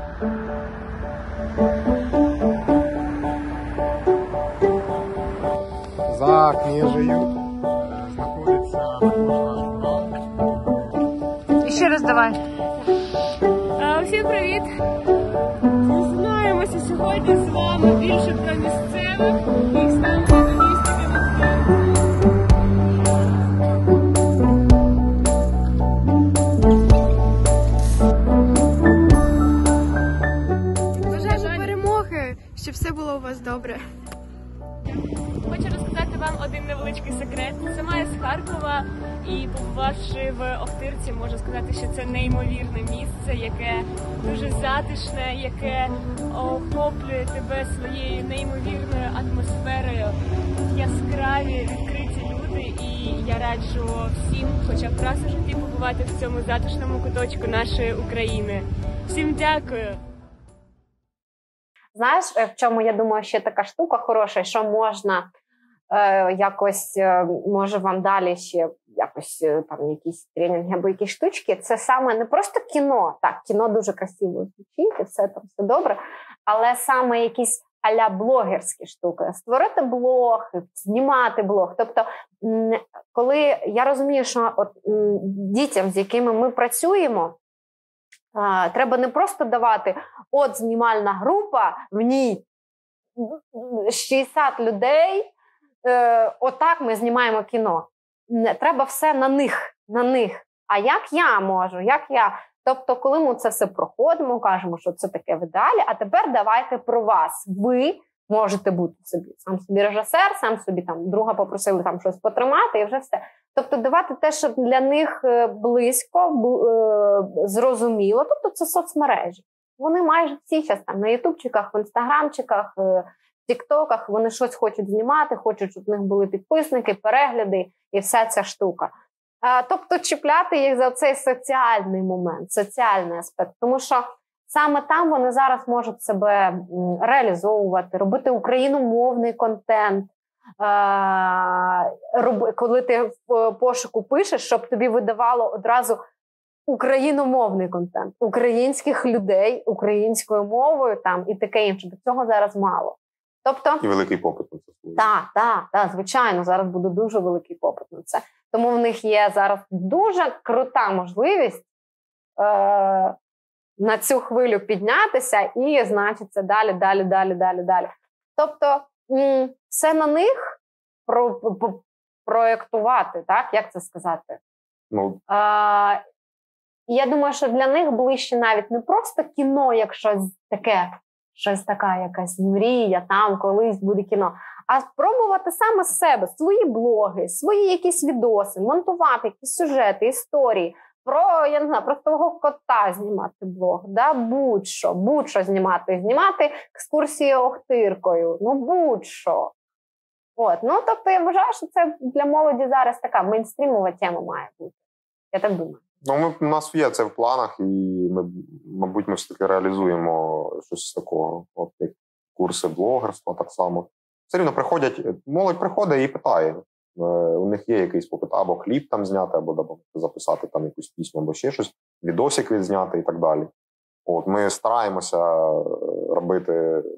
За книжею знаходиться наш. І ще раз давай. Всім привіт! Знаємося сьогодні з вами більшинка місцевих і ставимо до містики на Бажаю перемоги, щоб все було у вас добре. Хочу розказати вам один невеличкий секрет. Сама я з Харкова і побувавши в Охтирці, можу сказати, що це неймовірне місце, яке дуже затишне, яке охоплює тебе своєю неймовірною атмосферою. Тут яскраві, відкриті люди, і я раджу всім хоча б раз у житті побувати в цьому затишному куточку нашої України. Всім дякую! Знаєш, в чому, я думаю, ще така штука хороша, що можна якось, може вам далі ще якось там якісь тренінги або якісь штучки, це саме не просто кіно, так, кіно дуже красиво звучить, і все там все добре, але саме якісь а-ля блогерські штуки. Створити блог, знімати блог. Тобто, коли я розумію, що от, дітям, з якими ми працюємо, треба не просто давати, от знімальна група, в ній 60 людей, отак ми знімаємо кіно. Треба все на них. А як я можу? Як я? Тобто, коли ми це все проходимо, кажемо, що це таке в ідеалі, а тепер давайте про вас. Ви можете бути сам собі режисер, сам собі там друга попросили там щось потримати і вже все. Тобто давати те, що для них близько, зрозуміло. Тобто це соцмережі. Вони майже всі зараз там на ютубчиках, в інстаграмчиках, в тіктоках, вони щось хочуть знімати, хочуть, щоб в них були підписники, перегляди і вся ця штука. Тобто чіпляти їх за цей соціальний момент, соціальний аспект. Тому що саме там вони зараз можуть себе реалізовувати, робити україномовний контент. Коли ти в пошуку пишеш, щоб тобі видавало одразу україномовний контент, українських людей, українською мовою там і таке інше. До цього зараз мало. Тобто, і великий попит на це. Так, звичайно, зараз буде дуже великий попит на це. Тому в них є зараз дуже крута можливість на цю хвилю піднятися і, значить, це далі. Тобто, все на них проєктувати, так? Як це сказати? Я думаю, що для них ближче навіть не просто кіно, як щось така якась мрія, там колись буде кіно, а спробувати саме з себе, свої блоги, свої якісь відоси, монтувати якісь сюжети, історії, я не знаю, про свого кота знімати блог, да? будь-що знімати екскурсії Охтиркою, будь-що. Тобто я вважаю, що це для молоді зараз така мейнстрімова тема має бути. Я так думаю. У нас є це в планах, і мабуть, ми все-таки реалізуємо щось такого, от як курси блогерства так само. Все рівно молодь приходить і питає. У них є якийсь попит, або кліп там зняти, або записати там якусь пісню, або ще щось, відосик відзняти і так далі. Ми стараємося робити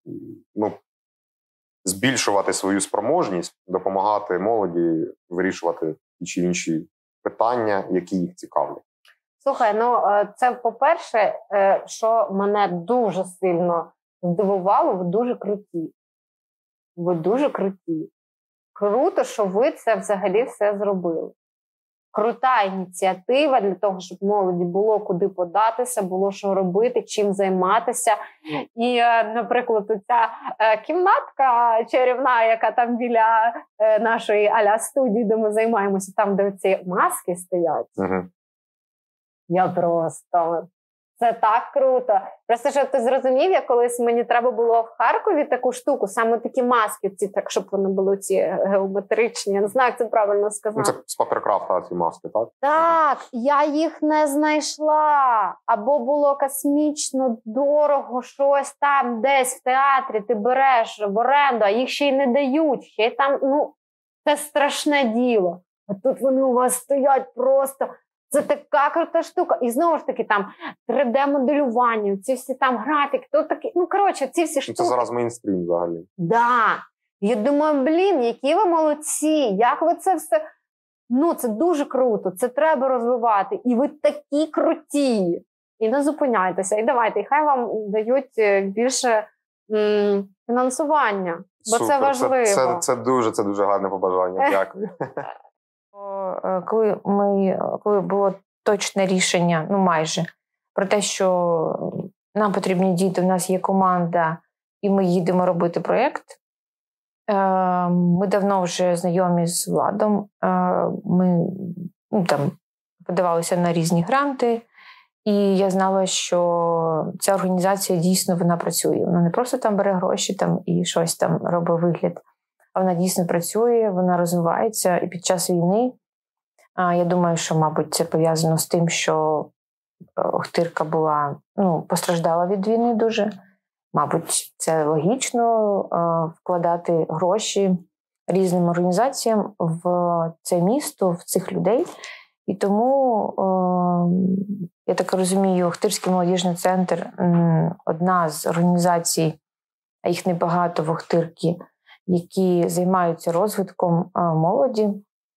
збільшувати свою спроможність, допомагати молоді вирішувати ті чи інші питання, які їх цікавлять. Слухай, це по-перше, що мене дуже сильно здивувало, ви дуже круті. Ви дуже круті. Круто, що ви це взагалі все зробили. Крута ініціатива для того, щоб молоді було куди податися, було що робити, чим займатися. І, наприклад, ця кімнатка чарівна, яка там біля нашої а-ля студії, де ми займаємося, там, де ці маски стоять. Угу. Я просто... Це так круто. Просто, щоб ти зрозумів, я колись мені треба було в Харкові таку штуку, саме такі маски, так, щоб вони були ці геометричні. Я не знаю, як це правильно сказати. Це з паперкрафта ці маски, так? Так, я їх не знайшла. Або було космічно дорого щось там десь в театрі ти береш в оренду, а їх ще й не дають. Ще й там, це страшне діло. А тут вони у вас стоять просто... Це така крута штука. І знову ж таки там 3D-моделювання, ці всі там графіки, ці всі штуки. Це зараз мейнстрім взагалі. Да. Я думаю, які ви молодці, як ви це все... це дуже круто, це треба розвивати. І ви такі круті. І не зупиняйтеся. І давайте, і хай вам дають більше фінансування, бо Супер. це важливо. Це дуже гарне побажання. Дякую. Коли було точне рішення, майже, про те, що нам потрібні діти, у нас є команда, і ми їдемо робити проєкт. Ми давно вже знайомі з Владом. Ми подавалися на різні гранти, і я знала, що ця організація дійсно вона працює. Вона не просто там бере гроші і щось там робить вигляд, а вона дійсно працює, вона розвивається. І під час війни, я думаю, що, мабуть, це пов'язано з тим, що Охтирка була, постраждала від війни дуже. Мабуть, це логічно вкладати гроші різним організаціям в це місто, в цих людей. І тому, я так розумію, Охтирський молодіжний центр – одна з організацій, а їх небагато в Охтирці, які займаються розвитком молоді,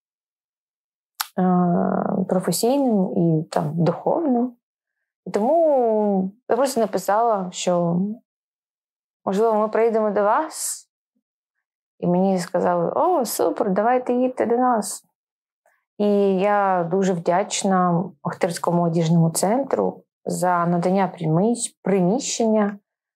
професійним і духовним. І тому я просто написала, що, можливо, ми приїдемо до вас. І мені сказали: о, супер, давайте їдьте до нас. І я дуже вдячна Охтирському молодіжному центру за надання приміщення.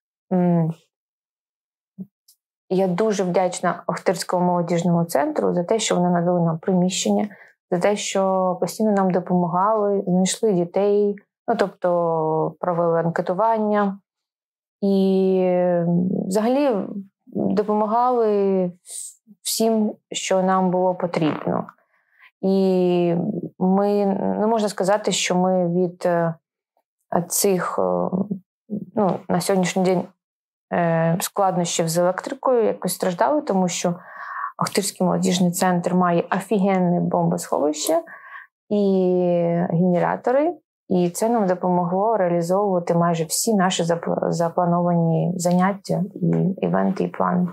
Я дуже вдячна Охтирському молодіжному центру за те, що вони надали нам приміщення, за те, що постійно нам допомагали, знайшли дітей, тобто провели анкетування. І взагалі допомагали всім, що нам було потрібно. І ми, не можна сказати, що ми від цих, на сьогоднішній день, складнощів з електрикою якось страждали, тому що Охтирський молодіжний центр має офігенне бомбосховище і генератори, і це нам допомогло реалізовувати майже всі наші заплановані заняття і івенти, і плани.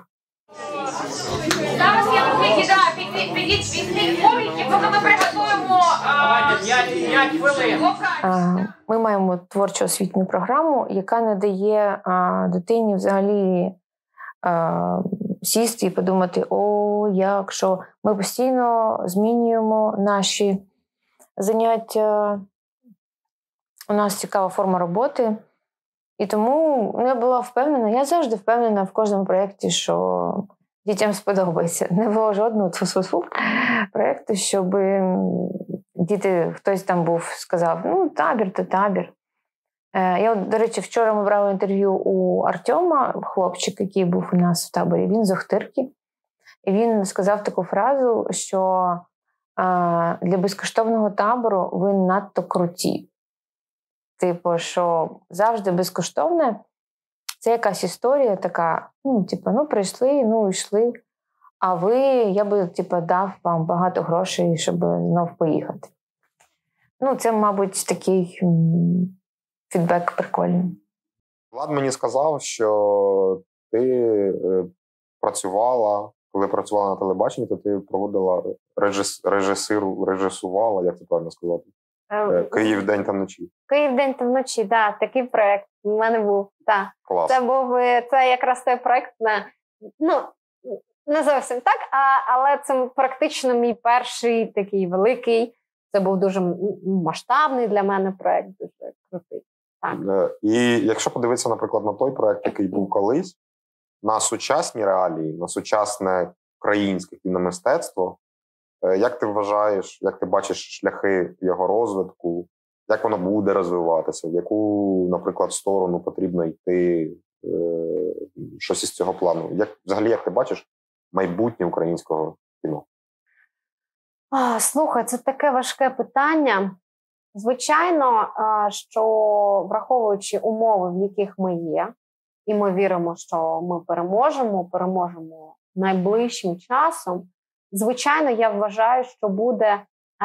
Зараз я підіть коміки, поки ми приготуємо 5 хвилин. Ми маємо творчо-освітню програму, яка не дає дитині взагалі сісти і подумати: як що. Ми постійно змінюємо наші заняття. У нас цікава форма роботи. І тому я була впевнена, я завжди впевнена в кожному проєкті, що дітям сподобається. Не було жодного проєкту, щоб діти, хтось там був, сказав: табір то табір. Я, до речі, вчора ми брали інтерв'ю у Артема, хлопчик, який був у нас в таборі, він з Охтирки. І він сказав таку фразу, що для безкоштовного табору ви надто круті. Типу, що завжди безкоштовне – це якась історія така, прийшли, йшли, а ви, я би, дав вам багато грошей, щоб знов поїхати. Це, мабуть, такий фідбек прикольний. Влад мені сказав, що ти працювала, коли працювала на телебаченні, то ти проводила режисувала, як це правильно сказати? Київ день та вночі. Київ день та вночі, так, такий проєкт у мене був. Так. Клас. Це якраз той проєкт, не зовсім так, але це практично мій перший такий великий, це був дуже масштабний для мене проєкт, дуже крутий. Так. І якщо подивитися, наприклад, на той проєкт, який був колись, на сучасні реалії, на сучасне українське кіномистецтво, як ти вважаєш, як ти бачиш шляхи його розвитку, як воно буде розвиватися, в яку, наприклад, сторону потрібно йти, щось із цього плану? Взагалі, як ти бачиш майбутнє українського кіно? Слухай, це таке важке питання. Звичайно, що враховуючи умови, в яких ми є, і ми віримо, що ми переможемо найближчим часом, звичайно, я вважаю, що буде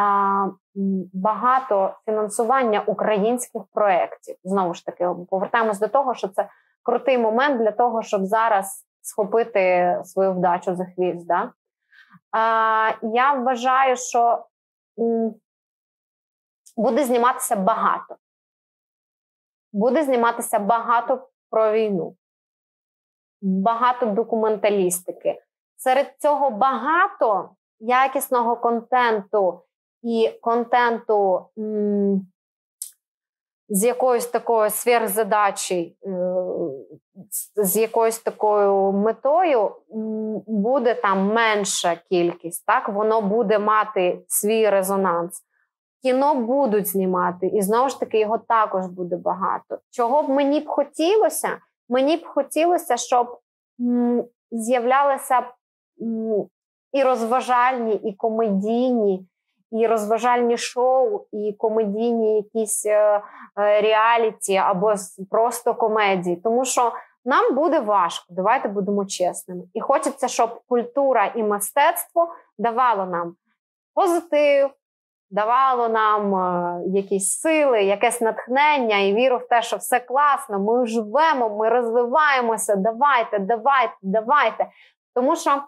багато фінансування українських проєктів. Знову ж таки, повертаємось до того, що це крутий момент для того, щоб зараз схопити свою вдачу за хвіст. Да? Я вважаю, що буде зніматися багато. Буде зніматися багато про війну. Багато документалістики. Серед цього багато якісного контенту і контенту з якоюсь такою сверхзадачею, з якоюсь такою метою буде там менша кількість, так? Воно буде мати свій резонанс. Кіно будуть знімати, і знову ж таки його також буде багато. Чого б мені б хотілося? Мені б хотілося, щоб з'являлися і розважальні, і комедійні, і розважальні шоу, і комедійні якісь реаліті, або просто комедії. Тому що нам буде важко, давайте будемо чесними. І хочеться, щоб культура і мистецтво давало нам позитив, давало нам якісь сили, якесь натхнення і віру в те, що все класно, ми живемо, ми розвиваємося, давайте. Тому що,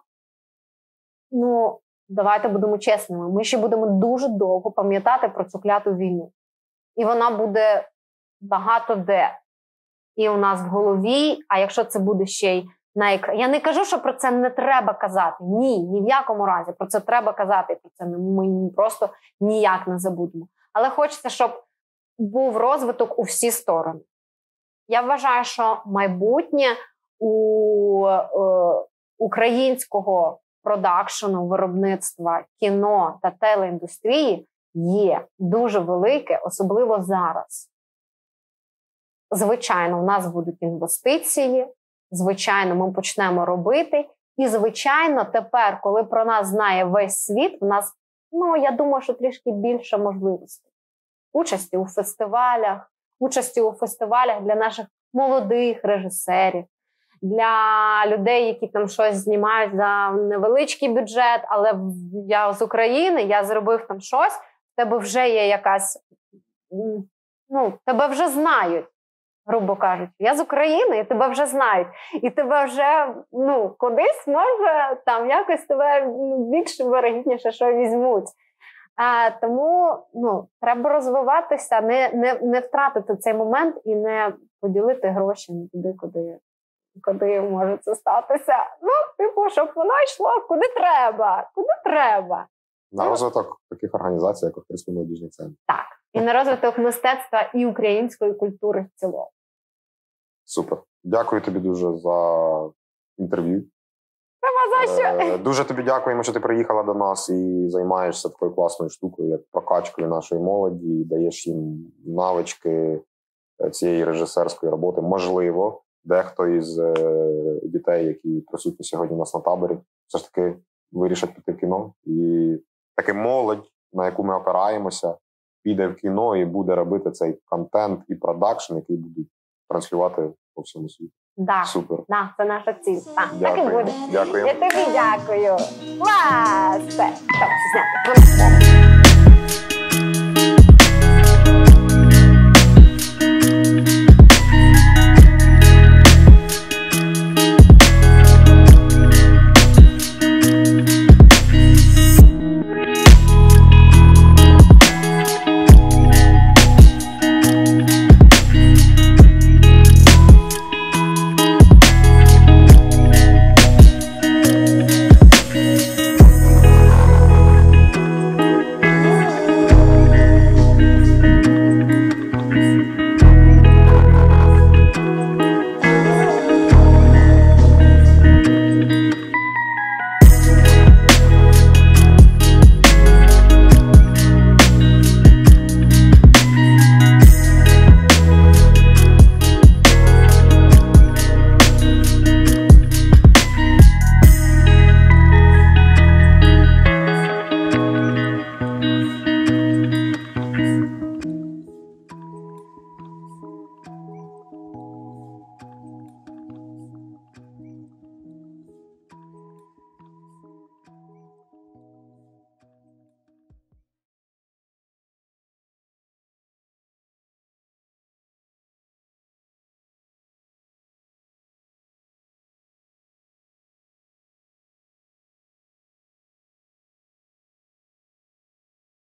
давайте будемо чесними, ми ще будемо дуже довго пам'ятати про цю кляту війну. І вона буде багато де. І у нас в голові, а якщо це буде ще й на екрані. Я не кажу, що про це не треба казати. Ні в якому разі. Про це треба казати. Про це ми просто ніяк не забудемо. Але хочеться, щоб був розвиток у всі сторони. Я вважаю, що майбутнє у українського продакшену, виробництва, кіно та телеіндустрії є дуже велике, особливо зараз. Звичайно, у нас будуть інвестиції, звичайно, ми почнемо робити. І, звичайно, тепер, коли про нас знає весь світ, в нас, я думаю, що трішки більше можливостей. Участі у фестивалях для наших молодих режисерів, для людей, які там щось знімають за невеличкий бюджет, але я з України, я зробив там щось, в тебе вже є якась, тебе вже знають. Грубо кажучи, я з України, і тебе вже знають. І тебе вже, кудись, може, там якось тебе більше вирогідніше, що візьмуть. Тому, треба розвиватися, не втратити цей момент і не поділити гроші не туди, куди може це статися. Щоб воно йшло куди треба. На розвиток таких організацій, як Охтирський молодіжний центр. Так. І на розвиток мистецтва і української культури в цілому. Супер. Дякую тобі дуже за інтерв'ю. Нема за що. Дуже тобі дякуємо, що ти приїхала до нас і займаєшся такою класною штукою, як прокачкою нашої молоді, даєш їм навички цієї режисерської роботи. Можливо, дехто із дітей, які присутні сьогодні у нас на таборі, все ж таки вирішать піти в кіно. І таки молодь, на яку ми опираємося, піде в кіно і буде робити цей контент і продакшн, який будуть транслювати по всьому світу. Да. Супер. Да, це наша ціль. Так і буде. Дякую. Я тобі дякую. Клас! Все, зняти.